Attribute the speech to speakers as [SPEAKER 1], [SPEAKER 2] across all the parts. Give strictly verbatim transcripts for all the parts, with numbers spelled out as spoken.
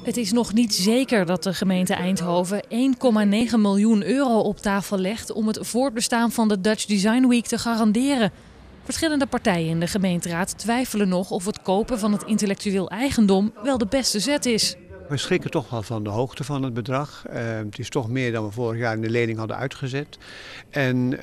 [SPEAKER 1] Het is nog niet zeker dat de gemeente Eindhoven één komma negen miljoen euro op tafel legt om het voortbestaan van de Dutch Design Week te garanderen. Verschillende partijen in de gemeenteraad twijfelen nog of het kopen van het intellectueel eigendom wel de beste zet is.
[SPEAKER 2] We schrikken toch wel van de hoogte van het bedrag. Uh, het is toch meer dan we vorig jaar in de lening hadden uitgezet. En uh,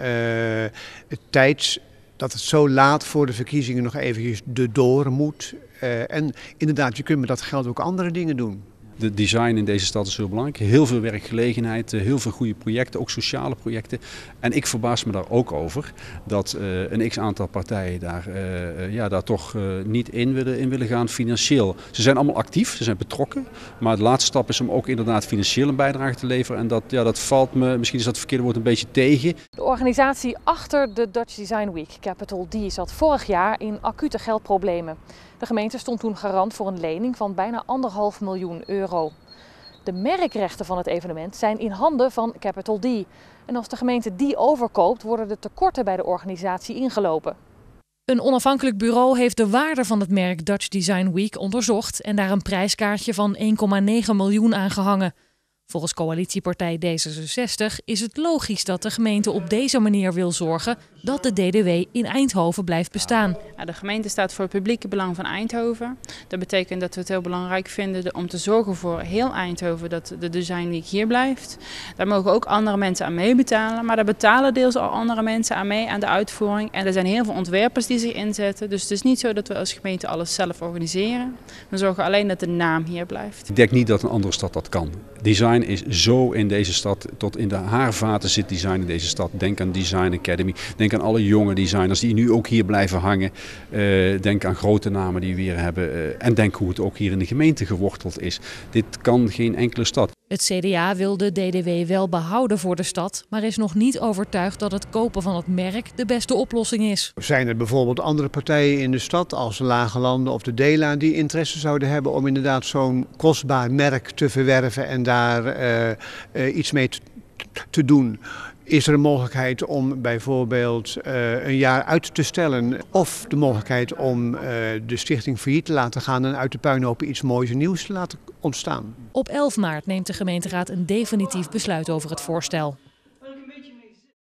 [SPEAKER 2] het tijd dat het zo laat voor de verkiezingen nog eventjes erdoor moet. Uh, en inderdaad, je kunt met dat geld ook andere dingen doen.
[SPEAKER 3] De design in deze stad is heel belangrijk. Heel veel werkgelegenheid, heel veel goede projecten, ook sociale projecten. En ik verbaas me daar ook over dat uh, een x-aantal partijen daar, uh, ja, daar toch uh, niet in willen, in willen gaan financieel. Ze zijn allemaal actief, ze zijn betrokken. Maar de laatste stap is om ook inderdaad financieel een bijdrage te leveren. En dat, ja, dat valt me, misschien is dat het verkeerde woord, een beetje tegen.
[SPEAKER 1] De organisatie achter de Dutch Design Week, Capital D, zat vorig jaar in acute geldproblemen. De gemeente stond toen garant voor een lening van bijna anderhalf miljoen euro. De merkrechten van het evenement zijn in handen van Capital D. En als de gemeente die overkoopt, worden de tekorten bij de organisatie ingelopen. Een onafhankelijk bureau heeft de waarde van het merk Dutch Design Week onderzocht en daar een prijskaartje van één komma negen miljoen aan gehangen. Volgens coalitiepartij D zesenzestig is het logisch dat de gemeente op deze manier wil zorgen dat de D D W in Eindhoven blijft bestaan.
[SPEAKER 4] De gemeente staat voor het publieke belang van Eindhoven. Dat betekent dat we het heel belangrijk vinden om te zorgen voor heel Eindhoven dat de Design Week hier blijft. Daar mogen ook andere mensen aan meebetalen, maar daar betalen deels al andere mensen aan mee aan de uitvoering. En er zijn heel veel ontwerpers die zich inzetten. Dus het is niet zo dat we als gemeente alles zelf organiseren. We zorgen alleen dat de naam hier blijft.
[SPEAKER 3] Ik denk niet dat een andere stad dat kan. Design is zo in deze stad, tot in de haarvaten zit design in deze stad. Denk aan Design Academy, denk aan alle jonge designers die nu ook hier blijven hangen. Uh, denk aan grote namen die we hier hebben uh, en denk hoe het ook hier in de gemeente geworteld is. Dit kan geen enkele stad.
[SPEAKER 1] Het C D A wil de D D W wel behouden voor de stad, maar is nog niet overtuigd dat het kopen van het merk de beste oplossing is.
[SPEAKER 2] Zijn er bijvoorbeeld andere partijen in de stad als de Lage Landen of de Dela die interesse zouden hebben om inderdaad zo'n kostbaar merk te verwerven en daar uh, uh, iets mee te, te doen? Is er een mogelijkheid om bijvoorbeeld uh, een jaar uit te stellen of de mogelijkheid om uh, de stichting failliet te laten gaan en uit de puinhopen iets moois en nieuws te laten ontstaan?
[SPEAKER 1] Op elf maart neemt de gemeenteraad een definitief besluit over het voorstel.